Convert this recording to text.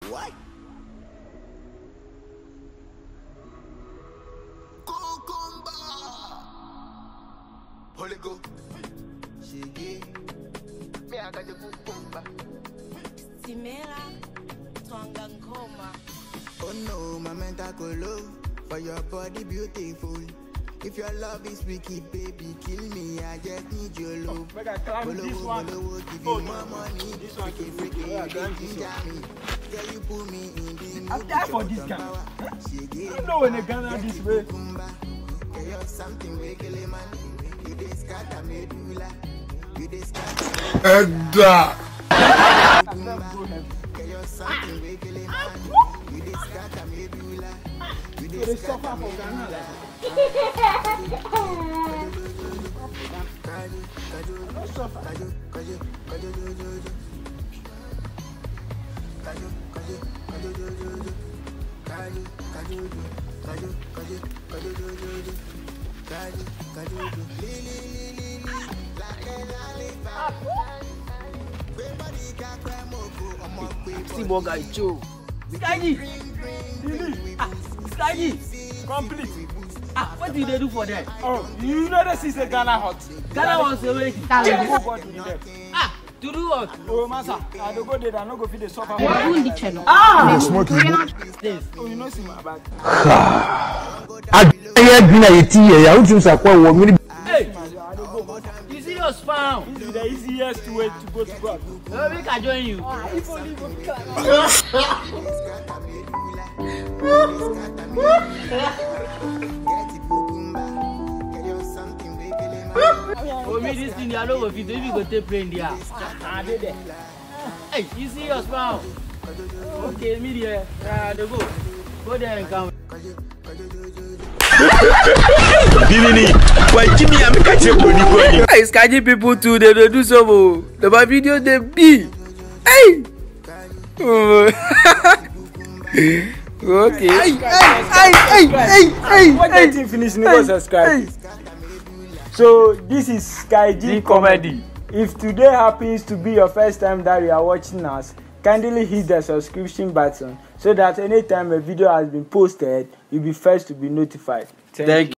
What? Cucumba. Holy go. Shiggy. Me I got the cucumba. Simela, twanga ngoma. Oh no, my mental colo. For your body beautiful. If your love is wicked, baby, kill me. I just need your love. I climb this one. Give you more money. This one. Freaky, Yeah, climb this one. Girl, you put me in the I'm there for this guy. I don't know when they Ghana this way. Edda. They suffer for Ghana. See more guy Joe. Skaggy! Skaggy! Complete. What did they do for them? Oh, you know this is a Ghana hot. Ghana was away. Go to the To do what? Oh, Masa, I don't go there. I don't go feed the suffer. Ah! This. Oh, you know, see my bag. Hey! You see your spam? This is the easiest way to go to God. No, we can join you. Oh, me this thing, I don't know if you go take plane there. I did it. Hey, you see your spam? Okay, me there. They go. Go there and come. Hey, Skaggy people too, they don't do so much. The my video they be. Hey! Okay. What did you finish? Never subscribe. So this is Skaggy Comedy. If today happens to be your first time that you are watching us, kindly hit the subscription button so that anytime a video has been posted, you'll be first to be notified. Thank you.